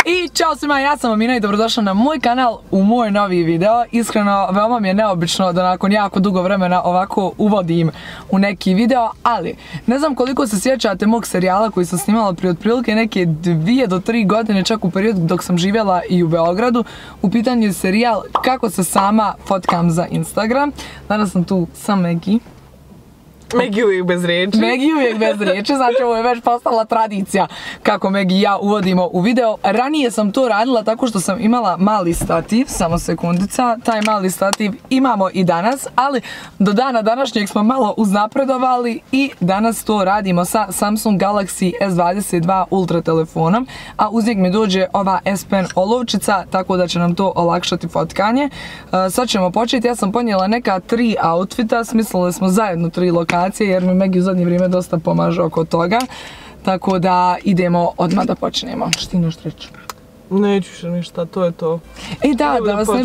I čao svima, ja sam Amina i dobrodošla na moj kanal u moj novi video. Iskreno, veoma mi je neobično da nakon jako dugo vremena ovako uvodim u neki video, ali ne znam koliko se sjećate mog serijala koji sam snimala prije otprilike neke 2 do 3 godine, čak u periodu dok sam živjela i u Beogradu. U pitanju je serijal kako se sama fotkam za Instagram. Danas sam tu sa Megi. Megi uvijek bez riječi. Megi uvijek bez riječi, znači ovo je već postala tradicija kako Megi i ja uvodimo u video. Ranije sam to radila tako što sam imala mali stativ, samo sekundica, taj mali stativ imamo i danas, ali do dana današnjeg smo malo uznapredovali i danas to radimo sa Samsung Galaxy S22 Ultra telefonom, a uz njeg mi dođe ova S Pen olovčica, tako da će nam to olakšati fotkanje. Sad ćemo početi, ja sam ponijela neka 3 outfita, smislili smo zajedno 3 lokacije, jer mi Megi u zadnje vrijeme dosta pomaže oko toga. Tako da idemo odmah da počnemo. Što ti nešto reći? Neću više ništa, to je to. I da,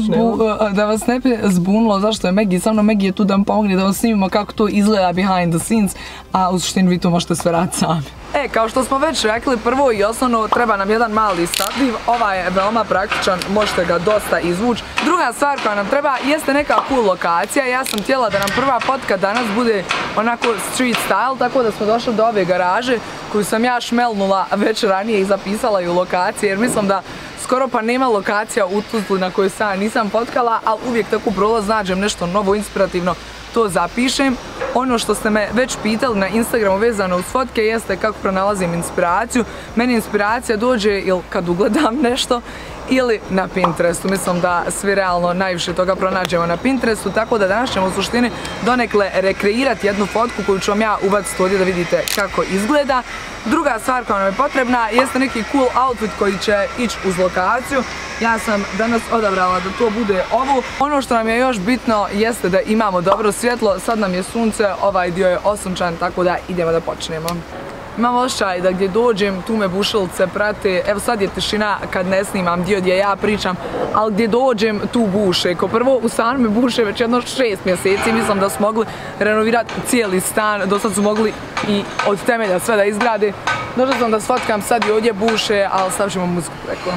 da vas ne bi zbunilo zašto je Megi sa mnom. Megi je tu da vam pomogne da vam snimimo kako to izgleda behind the scenes, a u suštini vi to možete sve raditi sami. Kao što smo već rekli, prvo i osnovno treba nam jedan mali stativ. Ovaj je veoma praktičan, možete ga dosta izvući. Druga stvar koja nam treba jeste neka cool lokacija. Ja sam htjela da nam prva fotka danas bude onako street style, tako da smo došli do ove garaže koju sam ja šmelnula već ranije i zapisala i u lokaciji, jer mislim da skoro pa nema lokacija u Tuzli na kojoj sam nisam fotkala, ali uvijek tako prolaz nađem nešto novo, inspirativno, to zapišem. Ono što ste me već pitali na Instagramu vezano uz fotke jeste kako pronalazim inspiraciju. Meni inspiracija dođe ili kad ugledam nešto ili na Pinterestu. Mislim da svi realno najviše toga pronađemo na Pinterestu, tako da danas ćemo u suštini donekle rekreirati jednu fotku koju ću vam ja ubaciti ovdje da vidite kako izgleda. Druga stvar koja nam je potrebna jeste neki cool outfit koji će ići uz lokaciju. Ja sam danas odabrala da to bude ovo. Ono što nam je još bitno jeste da imamo dobro svjetlo. Sad nam je sunce, ovaj dio je osunčan, tako da idemo da počnemo. Imam osjećaj da gdje dođem, tu me bušilice prate. Evo sad je tišina kad ne snimam dio gdje ja pričam, ali gdje dođem tu buše. Ko prvo u stanu me buše već jedno 6 mjeseci, mislim da su mogli renovirati cijeli stan, do sad su mogli i od temelja sve da izgrade. Došla sam da sfotkam, sad i ovdje buše, ali stavit ćemo muziku preko.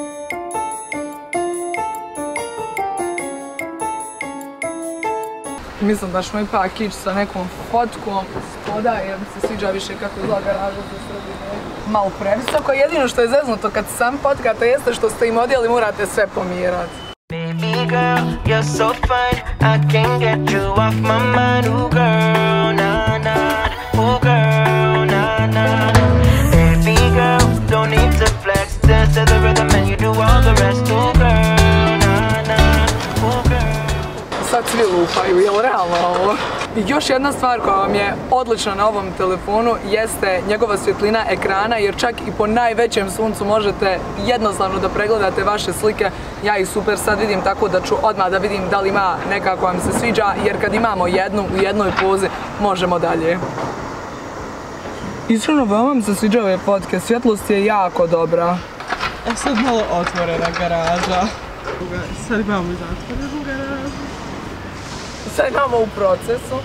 Mislim da ćemo ipak ići sa nekom fotkom spoda, jer mi se sviđa više kako izgleda garaža za sredine. Malo previsoko. Jedino što je zeznuto kad sam fotkate jeste što ste im odjeli, morate sve pomjerati. Baby girl, you're so fine, I can't get you off my mind. Ooh girl, na na, ooh girl, na na. Baby girl, don't need to flex, dance to the rhythm and you do all the rest. Ooh girl, na na, ooh girl. Sad svi lupaju, je li realno ovo? I još jedna stvar koja vam je odlična na ovom telefonu jeste njegova svjetlina ekrana, jer čak i po najvećem suncu možete jednostavno da pregledate vaše slike. Ja ih super sad vidim, tako da ću odmah da vidim da li ima neka koja mi se sviđa, jer kad imamo jednu u jednoj pozi možemo dalje. Iskreno, veoma mi se sviđa ove fotke, svjetlost je jako dobra. Sad malo otvorena garaža. Sad imamo zatvorenu garažu. Sad imamo u procesu.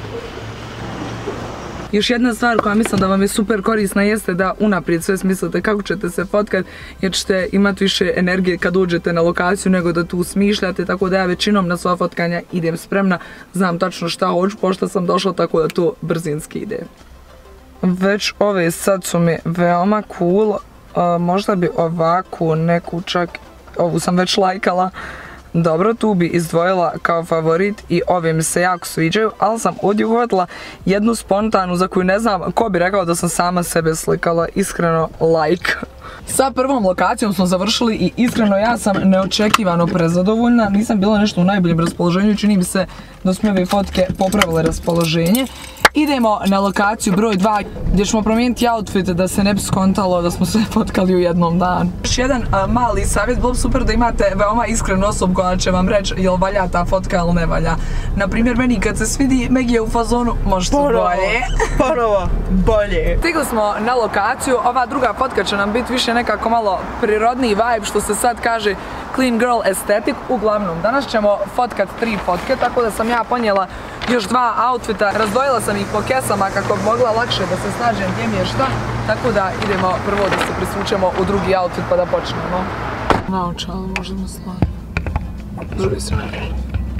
Još jedna stvar koja mislim da vam je super korisna jeste da unaprijed sve smislite kako ćete se fotkat, jer ćete imati više energije kad uđete na lokaciju nego da tu smišljate, tako da ja većinom na sva fotkanja idem spremna, znam tačno šta hoću, pošto sam došla, tako da to brzinski ide. Već ove sad su mi veoma cool, možda bi ovakvu neku čak, ovu sam već lajkala. Dobro, tu bi izdvojila kao favorit i ove mi se jako sviđaju, ali sam ovdje uhvatila jednu spontanu za koju ne znam ko bi rekao da sam sama sebe slikala, iskreno like. Sa prvom lokacijom smo završili i iskreno ja sam neočekivano prezadovoljna, nisam bila nešto u najboljem raspoloženju, čini mi se da su mi ove fotke popravile raspoloženje. Idemo na lokaciju broj 2 gdje ćemo promijeniti outfit da se ne bi skontalo da smo sve fotkali u jednom danu. Još jedan mali savjet, bilo bi super da imate veoma iskrenu osobu koja će vam reći jel valja ta fotka ili ne valja. Naprimjer, meni kad se svidi Megi je u fazonu možete bolje. Ponovo, bolje. Stigli smo na lokaciju, ova druga fotka će nam biti više nekako malo prirodniji vibe, što se sad kaže clean girl estetik. Uglavnom, danas ćemo fotkat 3 fotke, tako da sam ja ponijela još 2 outfita. Razdvojila sam ih po kesama kako bi mogla lakše da se snađem gdje mi je šta. Tako da idemo prvo da se prisučemo u drugi outfit pa da počnemo. Naočale možemo slaviti. Drugi se nekaj.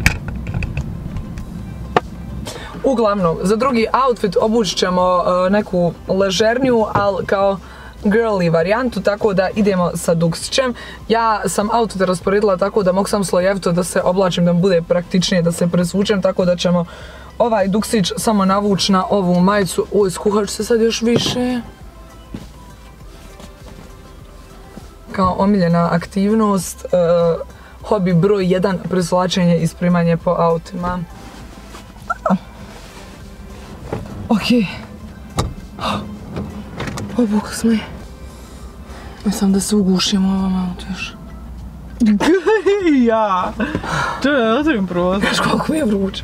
Uglavnom, za drugi outfit obući ćemo neku ležerniju, ali kao girly varijantu, tako da idemo sa duksićem. Ja sam outfit rasporedila tako da mogu sam slojevito da se oblačim, da mi bude praktičnije da se presvučem, tako da ćemo ovaj duksić samo navući na ovu majicu. Oj, skuhat ću se sad još više. Kao omiljena aktivnost, hobi broj 1, presvlačenje i sprimanje po autima. Okej. Obuk smo je. Mislim da se ugušimo ovom autu još. Ja! To je otvorim prozor. Znaš koliko mi je vruće.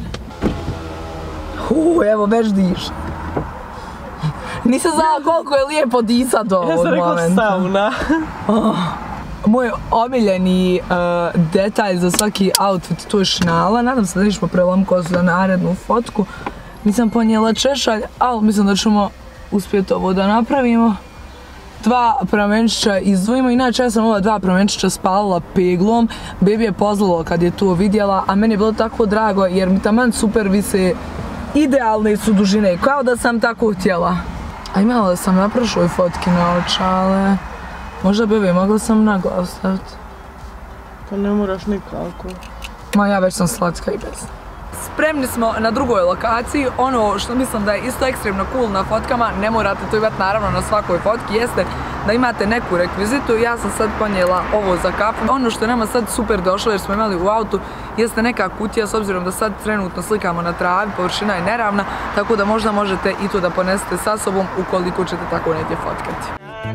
Evo, već diš. Nisam znala koliko je lijepo disat ovog momenta. Ja sam rekla sauna. Moj omiljeni detalj za svaki outfit, to je šnala. Nadam se da nećemo prelom kosu za narednu fotku. Nisam ponijela češalj, ali mislim da ćemo uspjeti ovo da napravimo. 2 pramenčića izdvojimo, inače ja sam ova 2 pramenčića spalila peglom. Baby je pozlilo kad je to vidjela, a meni je bilo tako drago jer mi taman super vise, idealne su dužine, kao da sam tako htjela. A imala da sam na prošloj fotki naočale. Možda Baby mogla sam na glavu staviti. Pa ne moraš nikako. Ma ja već sam slatka i bez. Spremni smo na drugoj lokaciji. Ono što mislim da je isto ekstremno cool na fotkama, ne morate to imati naravno na svakoj fotki, jeste da imate neku rekvizitu. Ja sam sad ponijela ovo za kafu. Ono što je nama sad super došlo jer smo imali u autu jeste neka kutija, s obzirom da sad trenutno slikamo na travi, površina je neravna, tako da možda možete i to da ponesete sa sobom ukoliko ćete tako negdje fotkati.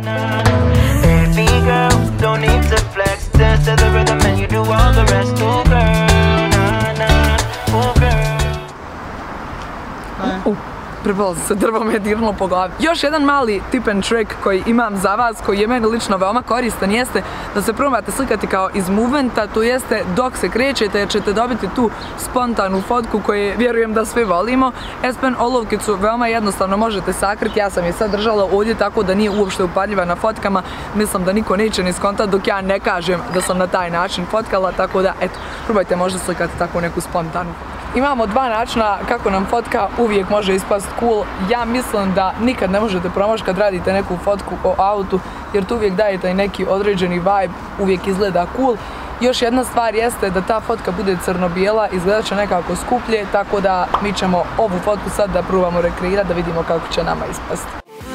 Prepala se drvom je dirnulo po glavi. Još jedan mali tip and trick koji imam za vas, koji je meni lično veoma koristan, jeste da se probate slikati kao iz movementa, to jeste dok se krećete jer ćete dobiti tu spontanu fotku koju vjerujem da svi volimo. S-Pen olovkicu veoma jednostavno možete sakriti, ja sam je sad držala ovdje tako da nije uopšte upadljiva na fotkama, mislim da niko neće ni skontati dok ja ne kažem da sam na taj način fotkala, tako da eto, probajte možda slikati tako neku spontanu. Imamo 2 načina kako nam fotka uvijek može ispast cool. Ja mislim da nikad ne možete promašiti kad radite neku fotku o autu, jer tu uvijek dajete i neki određeni vibe, uvijek izgleda cool. Još jedna stvar jeste da ta fotka bude crno-bijela, izgledat će nekako skuplje, tako da mi ćemo ovu fotku sad da probamo rekreirati, da vidimo kako će nama ispasti.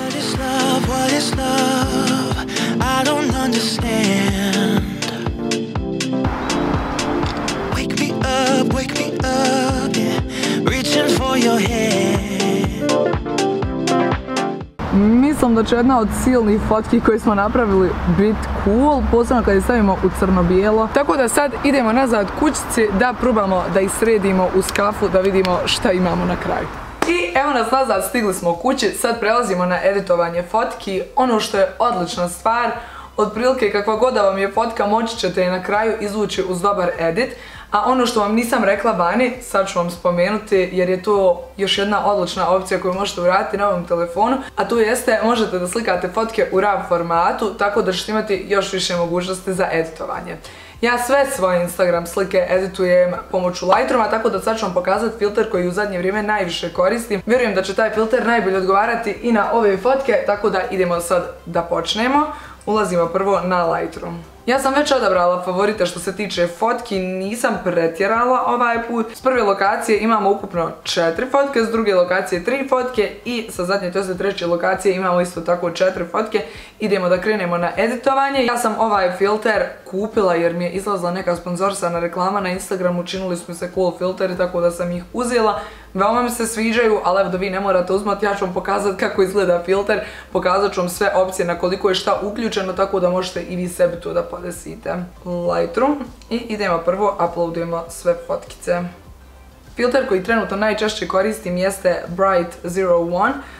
Mislim da će jedna od silnih fotki koje smo napravili biti cool, posebno kad je stavimo u crno-bijelo. Tako da sad idemo nazad kućici da probamo da ih sredimo uz kafu, da vidimo šta imamo na kraju. I evo nas nazad, stigli smo u kući, sad prelazimo na editovanje fotki. Ono što je odlična stvar, otprilike kakva god da vam je fotka, moći ćete je na kraju izvući uz dobar edit. A ono što vam nisam rekla vani, sad ću vam spomenuti jer je to još jedna odlična opcija koju možete uraditi na ovom telefonu, a to jeste možete da slikate fotke u RAW formatu, tako da ćete imati još više mogućnosti za editovanje. Ja sve svoje Instagram slike editujem pomoću Lightrooma, tako da sad ću vam pokazati filter koji u zadnje vrijeme najviše koristim. Vjerujem da će taj filter najbolje odgovarati i na ove fotke, tako da idemo sad da počnemo. Ulazimo prvo na Lightroom. Ja sam već odabrala favorite što se tiče fotki, nisam pretjerala ovaj put. S prve lokacije imamo ukupno 4 fotke, s druge lokacije 3 fotke i sa zadnje, to je treće lokacije, imamo isto tako 4 fotke. Idemo da krenemo na editovanje. Ja sam ovaj filter kupila jer mi je izlazila neka sponzorsana reklama na Instagramu, činili su mi se cool filteri, tako da sam ih uzela. Veoma mi se sviđaju, ali evo da vi ne morate uzmati, ja ću vam pokazati kako izgleda filter, pokazat ću vam sve opcije na koliko je šta uključeno, tako da možete i vi sebi to da podesite. Lightroom i idemo prvo, uploadujemo sve fotkice. Filter koji trenutno najčešće koristim jeste Bright 01,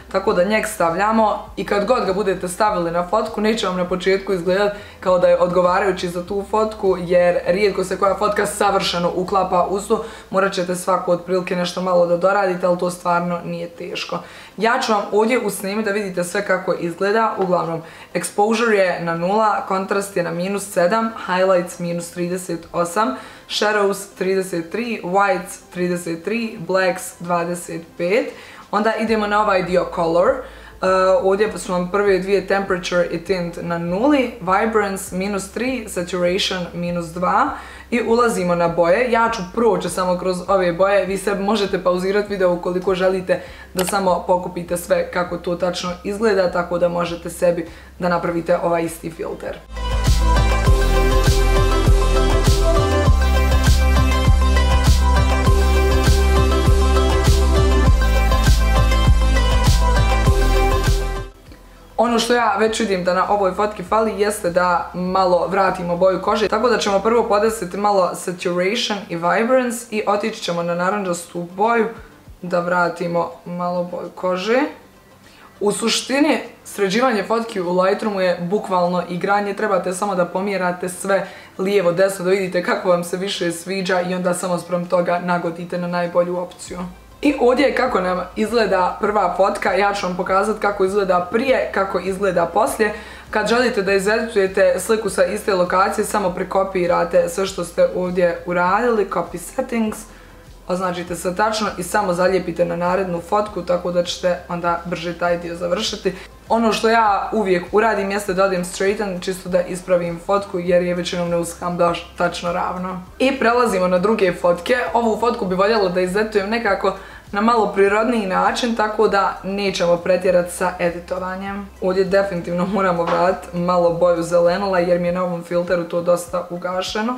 tako da njeg stavljamo i kad god ga budete stavili na fotku neće vam na početku izgledati kao da je odgovarajući za tu fotku, jer rijetko se koja fotka savršeno uklapa uz to, morat ćete svaku otprilike nešto malo da doradite, ali to stvarno nije teško. Ja ću vam ovdje usnimiti da vidite sve kako izgleda. Uglavnom, exposure je na 0, kontrast je na -7, highlights -38, shadows 33, whites 33, blacks 25. Onda idemo na ovaj dio color. Ovdje su vam prve dvije temperature i tint na 0, vibrance -3, saturation -2 i ulazimo na boje. Ja ću proći samo kroz ove boje, vi se možete pauzirati video ukoliko želite da samo pokupite sve kako to tačno izgleda, tako da možete sebi da napravite ovaj isti filter. Ono što ja već vidim da na ovoj fotki fali jeste da malo vratimo boju kože, tako da ćemo prvo podesiti malo saturation i vibrance i otići ćemo na naranđastu boju da vratimo malo boju kože. U suštini, sređivanje fotki u Lightroomu je bukvalno igranje, trebate samo da pomjerate sve lijevo, desno, da vidite kako vam se više sviđa i onda samo sprem toga nagodite na najbolju opciju. I ovdje je kako nam izgleda prva fotka, ja ću vam pokazati kako izgleda prije, kako izgleda poslije. Kad želite da izeditujete sliku sa iste lokacije, samo prekopirate sve što ste ovdje uradili, copy settings, označite se tačno i samo zalijepite na narednu fotku, tako da ćete onda brže taj dio završiti. Ono što ja uvijek uradim jeste da odem straighten, čisto da ispravim fotku jer je većinom ne uskam baš tačno ravno. I prelazimo na druge fotke. Ovu fotku bi voljela da izeditujem nekako na malo prirodniji način, tako da nećemo pretjerati sa editovanjem. Ovdje definitivno moramo vratiti malo boju zelenila jer mi je na ovom filteru to dosta ugašeno.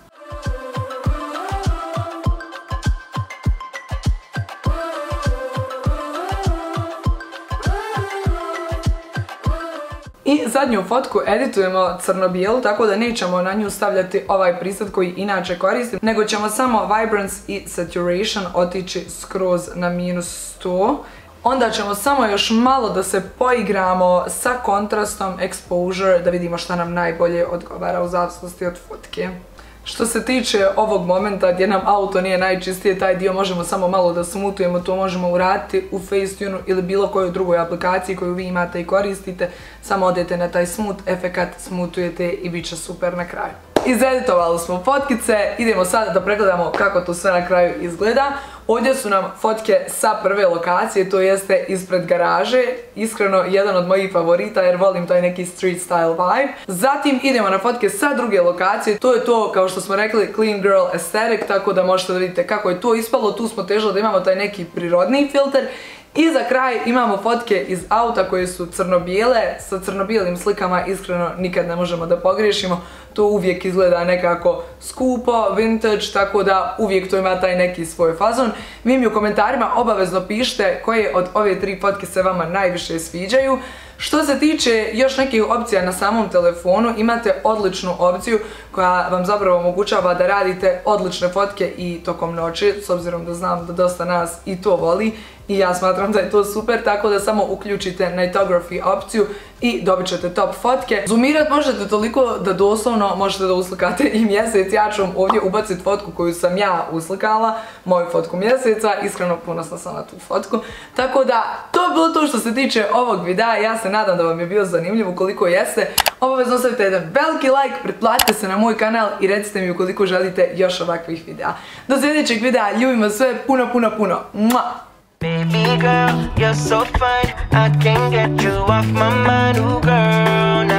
I zadnju fotku editujemo crno-bijelu, tako da nećemo na nju stavljati ovaj preset koji inače koristim, nego ćemo samo vibrance i saturation otići skroz na -100. Onda ćemo samo još malo da se poigramo sa kontrastom, exposure, da vidimo šta nam najbolje odgovara u zavisnosti od fotke. Što se tiče ovog momenta gdje nam auto nije najčistije, taj dio možemo samo malo da smutujemo, to možemo uraditi u Facetune ili bilo kojoj drugoj aplikaciji koju vi imate i koristite. Samo odete na taj smooth efekat, smutujete i bit će super na kraju. Izeditovali smo fotkice, idemo sada da pregledamo kako to sve na kraju izgleda. Ovdje su nam fotke sa prve lokacije, to jeste ispred garaže. Iskreno, jedan od mojih favorita jer volim taj neki street style vibe. Zatim idemo na fotke sa druge lokacije, to je to, kao što smo rekli, clean girl aesthetic, tako da možete da vidite kako je to ispalo. Tu smo težili da imamo taj neki prirodni filter. I za kraj imamo fotke iz auta koje su crno-bijele, sa crno-bijelim slikama iskreno nikad ne možemo da pogriješimo, to uvijek izgleda nekako skupo, vintage, tako da uvijek to ima taj neki svoj fazon. Vi mi u komentarima obavezno pišite koje od ove tri fotke se vama najviše sviđaju. Što se tiče još nekih opcija na samom telefonu, imate odličnu opciju koja vam zapravo omogućava da radite odlične fotke i tokom noći, s obzirom da znam da dosta nas i to voli i ja smatram da je to super, tako da samo uključite Nightography opciju i dobit ćete top fotke. Zoomirat možete toliko da doslovno možete da uslikate i mjesec. Ja ću vam ovdje ubaciti fotku koju sam ja uslikala, moju fotku mjeseca, iskreno ponosna sam na tu fotku. Tako da, to je bilo to što se tiče ovog videa, ja se nadam da vam je bio zanimljiv, ukoliko jeste, obavezno ostavite jedan veliki like, pretplatite se na moj kanal i recite mi ukoliko želite još ovakvih videa. Do sljedećeg videa, ljubim vas sve puno, puno, puno. Baby girl, you're so fine, I can't get you off my mind, ooh girl.